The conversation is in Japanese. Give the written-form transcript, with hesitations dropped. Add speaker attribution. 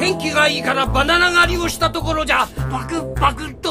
Speaker 1: 天気がいいからバナナ狩りをしたところじゃ。パクパク。